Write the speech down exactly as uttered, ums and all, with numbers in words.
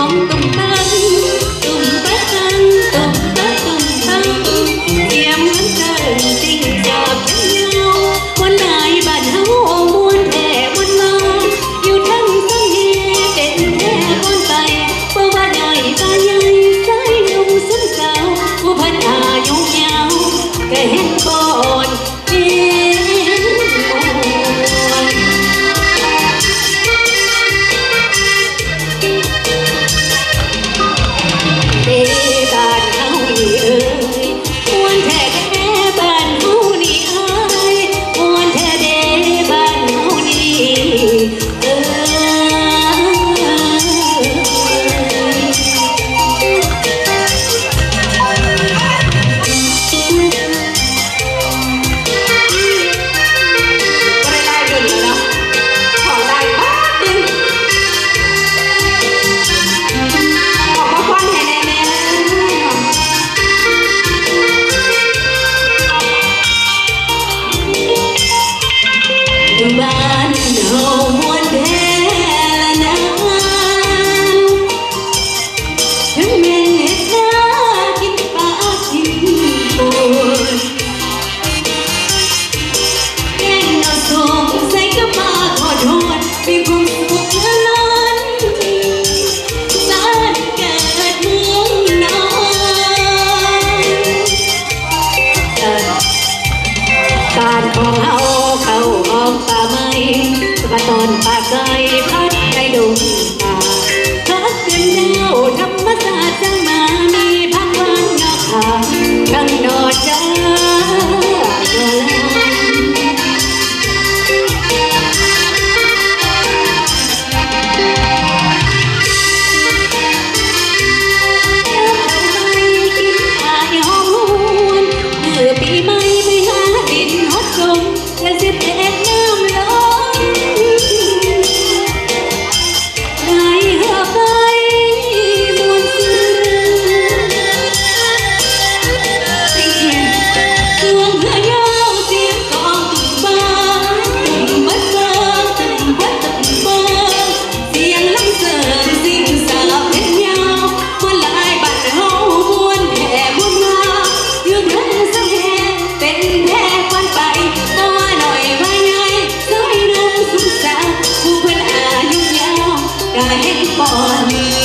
ตอนปากใจพัดในดงป่าพัดเป็นดาวธรรมศาสตร์จังมามีพักวันนอกขาทั้งนอดจ้าปีใหม่ไปหาดินฮดชมและสิบเอ็ดน้ำล้นในเหือไปมวลซื้อสิ่งสวงเหือยาวเสียงกองตุ่มบ้านตุ่มบัดเบิงตุ่มบัดตุ่มเบิงเสียงลำเสริญสิ่งสาบเป็นยาวมาลายบัดเฮามวนแผ่มวนมาอยู่เดินสะแหเป็นแค่ควันไปก็ว่าหน่อยว่าไงสายนุ่งสุขสาวผู้เพื่อนอายุยาวกายเห็นปอน